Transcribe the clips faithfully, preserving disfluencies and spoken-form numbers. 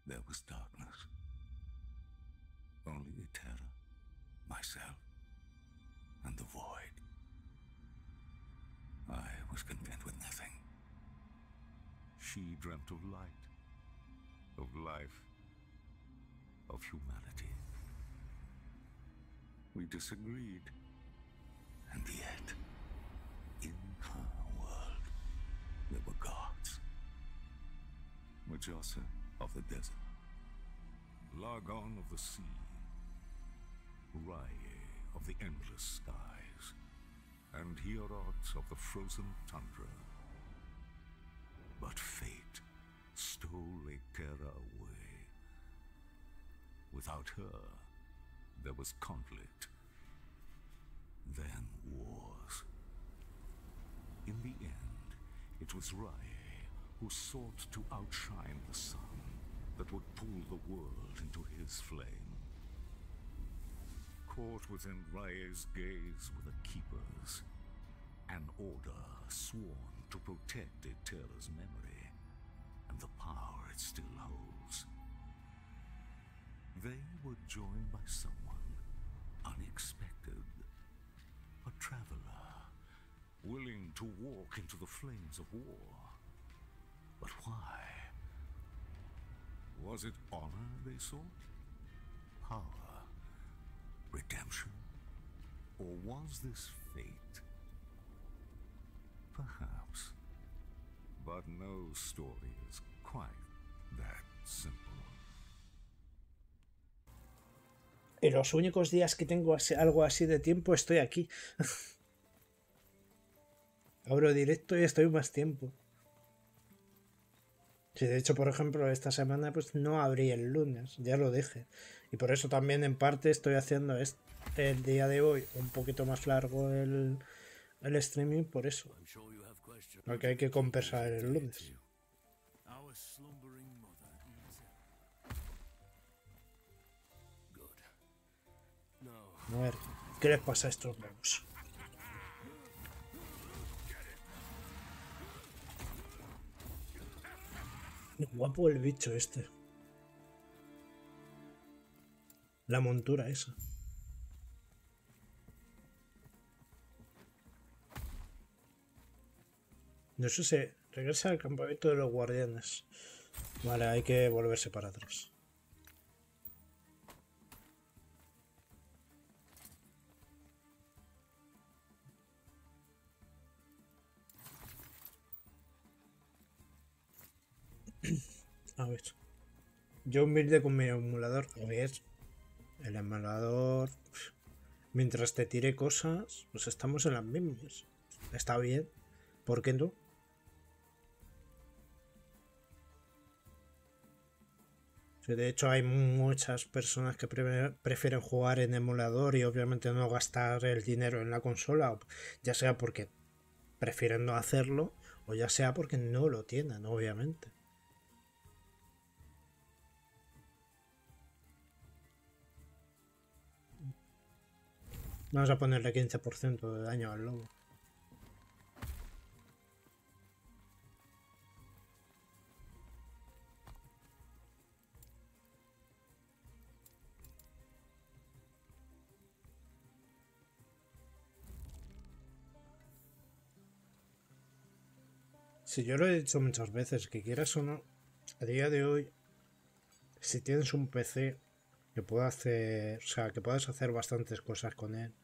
there was darkness. Only Eterra, myself, and the void. I was content with nothing. She dreamt of light, of life, of humanity. We disagreed. And yet, in her world, there were gods. Mujasa of the desert, Largon of the sea, Rye of the endless skies, and Hierot of the frozen tundra. But fate stole Eterra away. Without her, there was conflict, then wars. In the end, it was Rye who sought to outshine the sun that would pull the world into his flame. Caught within Rye's gaze were the Keepers, an order sworn to protect Eterra's memory and the power it still holds. They were joined by someone unexpected, a traveler, willing to walk into the flames of war. But why? Was it honor they sought? Power? Redemption? Or was this fate? Perhaps. But no story is quite that simple. Y los únicos días que tengo así, algo así de tiempo, estoy aquí. Abro directo y estoy más tiempo. Sí, de hecho, por ejemplo, esta semana pues no abrí el lunes, ya lo dije. Y por eso también en parte estoy haciendo este, el día de hoy un poquito más largo el, el streaming, por eso. Porque hay que compensar el lunes. A ver, ¿qué les pasa a estos lobos? Guapo el bicho este. La montura esa. No sé si regresa al campamento de los guardianes. Vale, hay que volverse para atrás. A ver. Yo humilde con mi emulador. A ver. El emulador. Mientras te tire cosas, pues estamos en las mismas. Está bien. ¿Por qué no? De hecho, hay muchas personas que pre prefieren jugar en emulador y obviamente no gastar el dinero en la consola, ya sea porque prefieren no hacerlo o ya sea porque no lo tienen, obviamente. Vamos a ponerle quince por ciento de daño al lobo. Si yo lo he dicho muchas veces, que quieras o no, a día de hoy, si tienes un P C que pueda hacer, o sea, que puedas hacer bastantes cosas con él,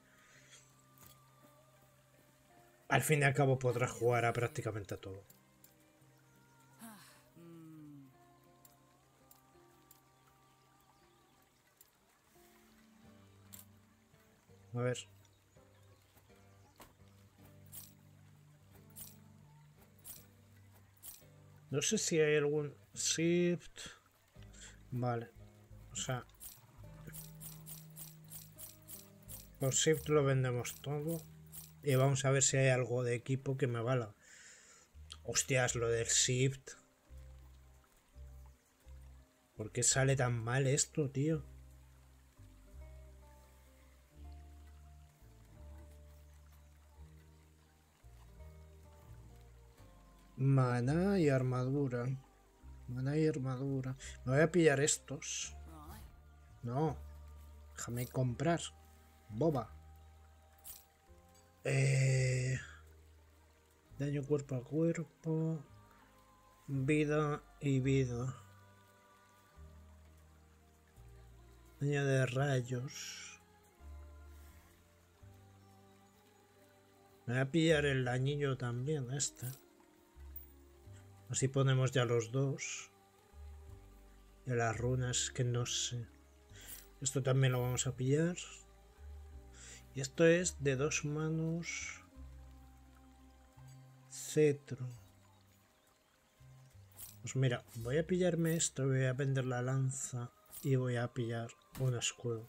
al fin y al cabo podrás jugar a prácticamente todo. A ver. No sé si hay algún shift. Vale. O sea. Con shift lo vendemos todo. Y vamos a ver si hay algo de equipo que me valga. Hostias, lo del shift. ¿Por qué sale tan mal esto, tío? Mana y armadura. Mana y armadura. Me voy a pillar estos. No. Déjame comprar. Boba. Eh... Daño cuerpo a cuerpo. Vida y vida. Daño de rayos. Me voy a pillar el anillo también, este. Así ponemos ya los dos. Y las runas que no sé. Esto también lo vamos a pillar. Y esto es de dos manos. Cetro. Pues mira, voy a pillarme esto, voy a vender la lanza y voy a pillar un escudo.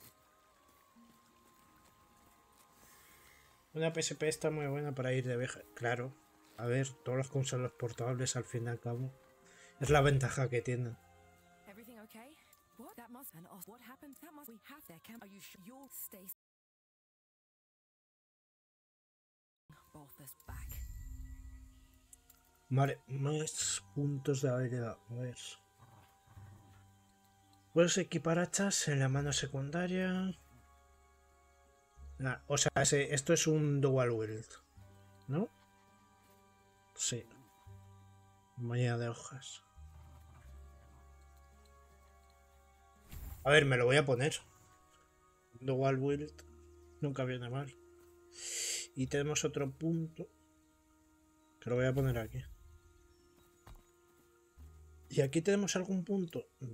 Una P S P está muy buena para ir de viaje. Claro, a ver, todos los consolas portables al fin y al cabo. Es la ventaja que tienen. Vale, más puntos de habilidad. A ver. Puedes equipar hachas en la mano secundaria. Ah, o sea, ese, esto es un dual wield, ¿no? Sí. Mañana de hojas. A ver, me lo voy a poner. Dual wield nunca viene mal. Y tenemos otro punto que lo voy a poner aquí. ¿Y aquí tenemos algún punto? No.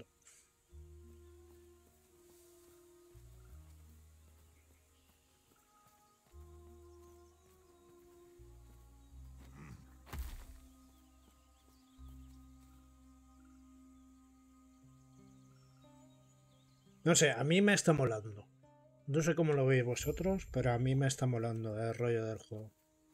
No sé, a mí me está molando. No sé cómo lo veis vosotros, pero a mí me está molando el rollo del juego.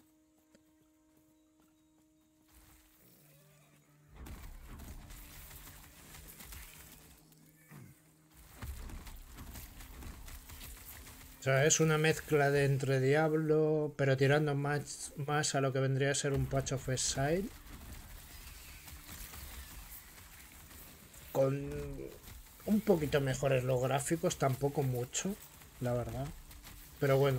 O sea, es una mezcla de entre Diablo, pero tirando más, más a lo que vendría a ser un Patch of Exile. Con un poquito mejores los gráficos, tampoco mucho, la verdad. Pero bueno.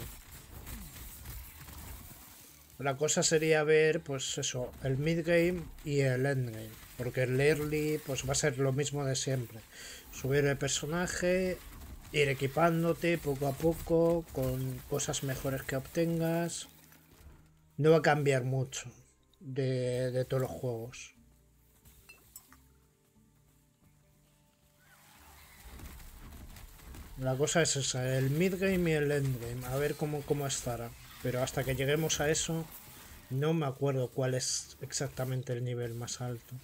La cosa sería ver, pues eso, el midgame y el endgame. Porque el early, pues va a ser lo mismo de siempre. Subir el personaje, ir equipándote poco a poco, con cosas mejores que obtengas. No va a cambiar mucho de, de todos los juegos. La cosa es esa, el midgame y el endgame. A ver cómo, cómo estará. Pero hasta que lleguemos a eso, no me acuerdo cuál es exactamente el nivel más alto.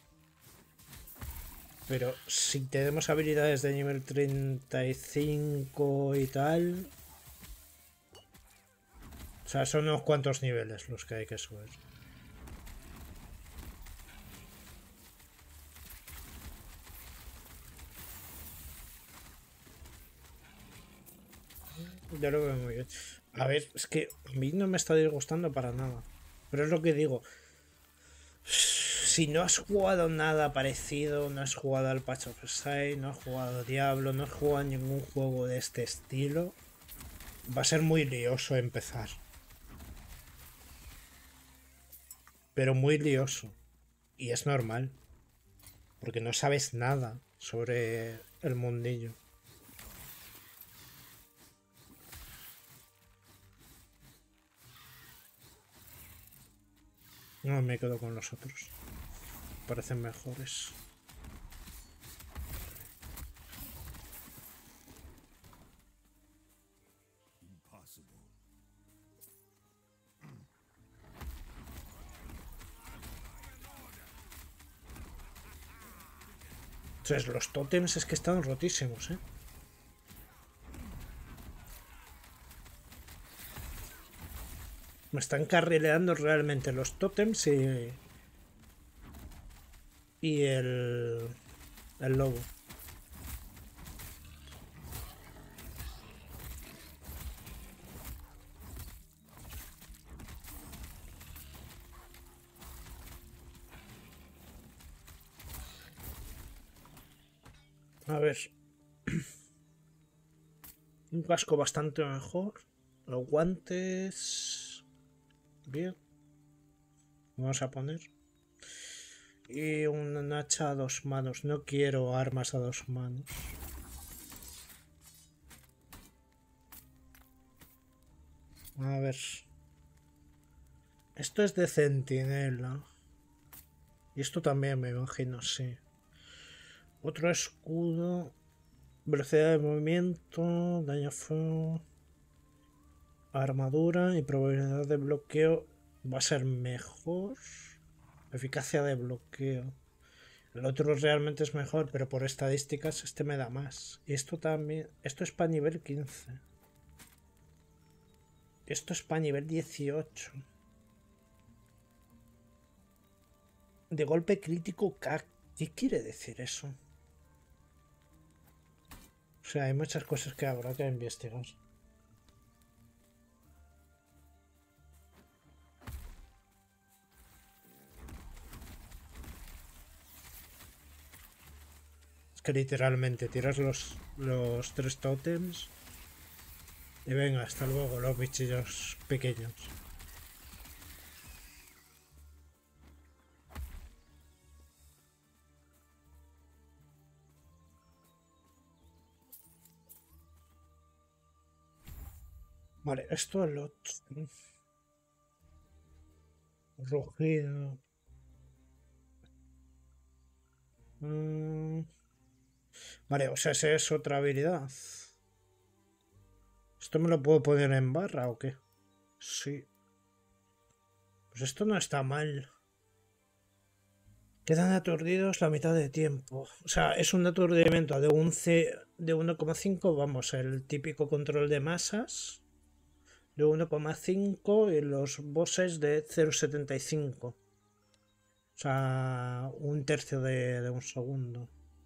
Pero si tenemos habilidades de nivel treinta y cinco y tal... O sea, son unos cuantos niveles los que hay que subir. Ya lo veo muy bien. A ver, es que a mí no me está disgustando para nada. Pero es lo que digo. Si no has jugado nada parecido, no has jugado al Patch of Exile, no has jugado Diablo, no has jugado ningún juego de este estilo, va a ser muy lioso empezar. Pero muy lioso. Y es normal. Porque no sabes nada sobre el mundillo. No, me quedo con los otros. Parecen mejores. Entonces, los tótems es que están rotísimos, ¿eh? Me están carrileando realmente los tótems y... Y el... El lobo. A ver. Un casco bastante mejor. Los guantes. Bien. Vamos a poner. Y un hacha a dos manos. No quiero armas a dos manos. A ver. Esto es de centinela. Y esto también me imagino, sí. Otro escudo. Velocidad de movimiento. Daño a fuego. Armadura y probabilidad de bloqueo. Va a ser mejor. Eficacia de bloqueo. El otro realmente es mejor, pero por estadísticas este me da más. Y esto también. Esto es para nivel quince. Esto es para nivel dieciocho. De golpe crítico K. ¿Qué quiere decir eso? O sea, hay muchas cosas que habrá que investigar. Es que literalmente tiras los, los tres tótems y venga, hasta luego los bichillos pequeños. Vale, esto es lo... Rugido. Mm. Vale, o sea, esa es otra habilidad. ¿Esto me lo puedo poner en barra o qué? Sí. Pues esto no está mal. Quedan aturdidos la mitad de tiempo. O sea, es un aturdimiento de un C de uno coma cinco, vamos, el típico control de masas. De uno coma cinco y los bosses de cero coma setenta y cinco. O sea, un tercio de, de un segundo.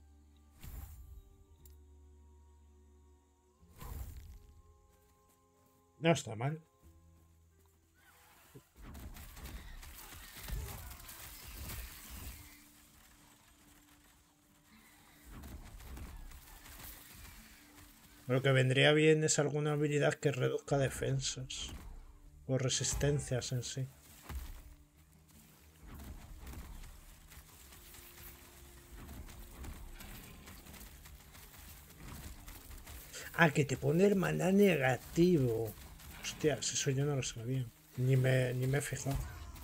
No está mal. Lo que vendría bien es alguna habilidad que reduzca defensas. O resistencias en sí. Ah, que te pone el maná negativo. Hostias, eso yo no lo sabía. Ni me, ni me he fijado.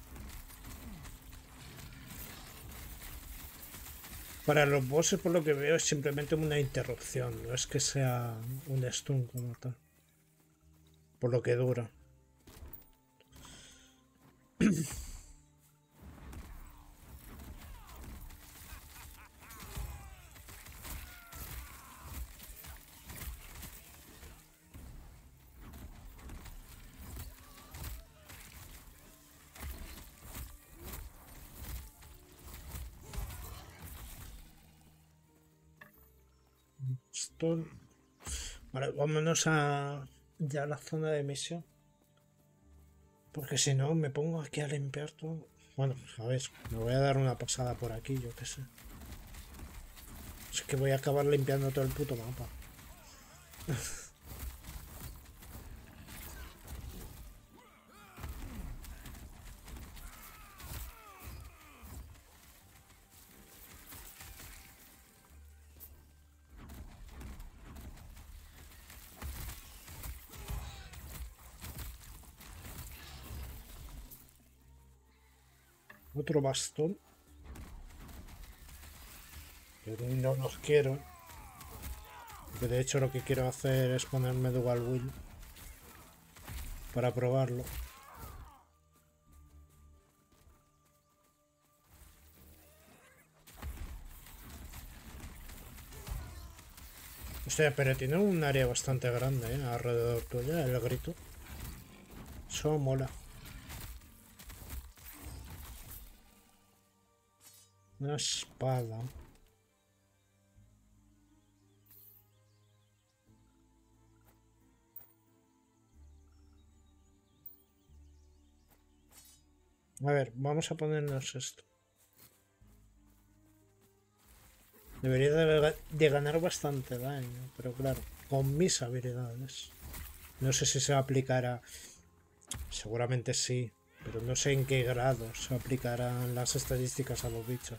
Para los bosses, por lo que veo, es simplemente una interrupción. No es que sea un stun como tal. Por lo que dura. Esto... Vale, vámonos a ya a la zona de misión. Porque si no, me pongo aquí a limpiar todo. Bueno, a ver, me voy a dar una pasada por aquí, yo qué sé. Es que voy a acabar limpiando todo el puto mapa. Otro bastón. Pero no los quiero. Porque de hecho lo que quiero hacer es ponerme Dual Will. Para probarlo. O sea, pero tiene un área bastante grande, ¿eh? Alrededor tuya, el grito. Eso mola. Una espada. A ver, vamos a ponernos esto. Debería de, de ganar bastante daño, pero claro, con mis habilidades. No sé si se aplicará. Seguramente sí, pero no sé en qué grado se aplicarán las estadísticas a los bichos.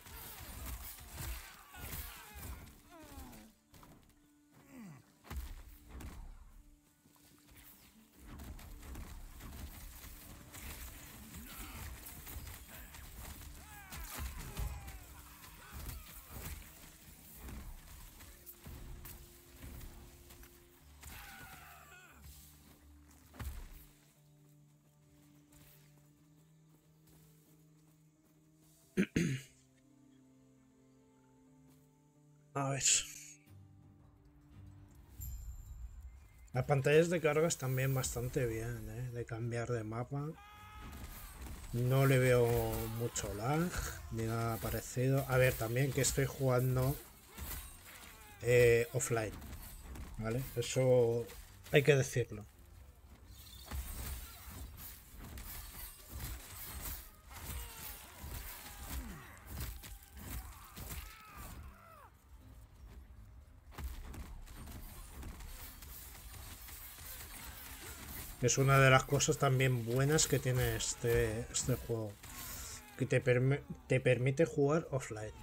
A ver. Las pantallas de carga están bien bastante bien, ¿eh? De cambiar de mapa. No le veo mucho lag ni nada parecido. A ver, también que estoy jugando eh, offline, ¿vale? Eso hay que decirlo. Es una de las cosas también buenas que tiene este, este juego. Que te, perm te permite jugar offline.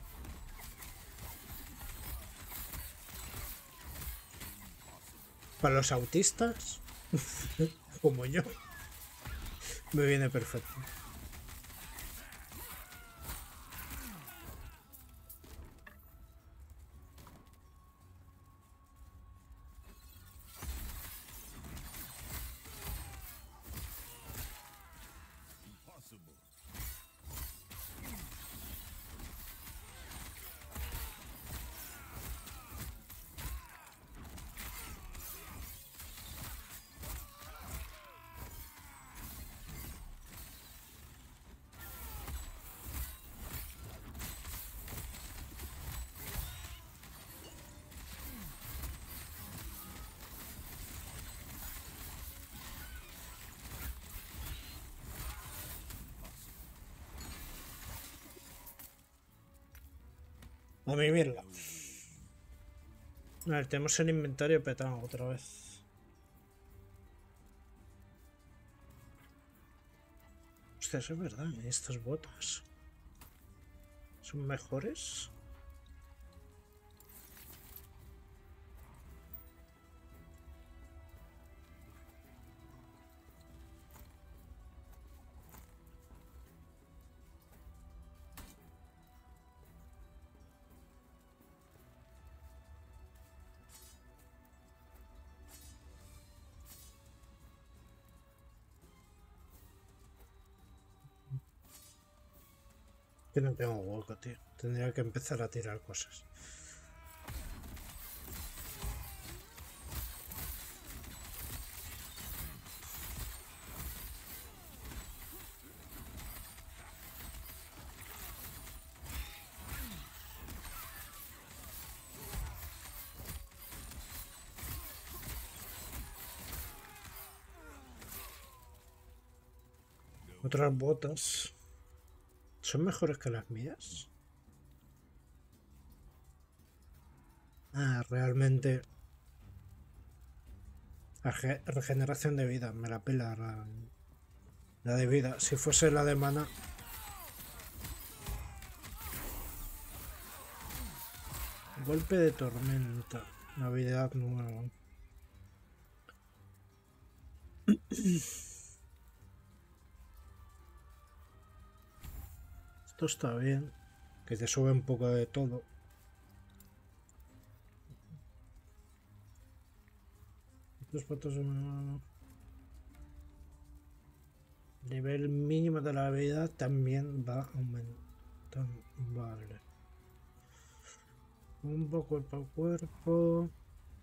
Para los autistas, como yo, me viene perfecto. A vivirla. A ver, tenemos el inventario petado otra vez. Hostia, eso es verdad, estas botas son mejores. Que no tengo hueco, tío. Tendría que empezar a tirar cosas. Otras botas son mejores que las mías. Ah, realmente la regeneración de vida me la pela la, la de vida. Si fuese la de mana, golpe de tormenta, habilidad nueva. Esto está bien, que te sube un poco de todo. Dos patos de mano. Nivel mínimo de la habilidad también va aumentando. Vale. Un poco cuerpo a cuerpo.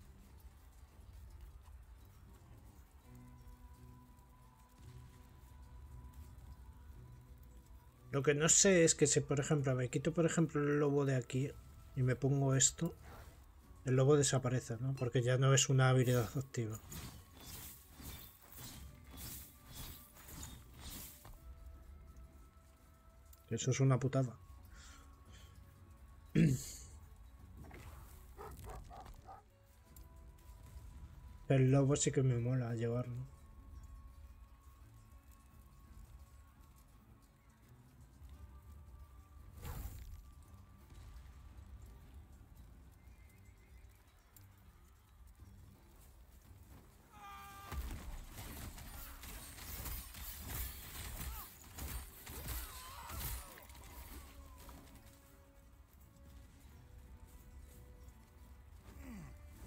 Lo que no sé es que si, por ejemplo, me quito, por ejemplo, el lobo de aquí y me pongo esto, el lobo desaparece, ¿no? Porque ya no es una habilidad activa. Eso es una putada. El lobo sí que me mola llevarlo.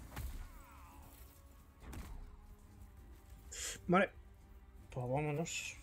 Vale, pues vámonos.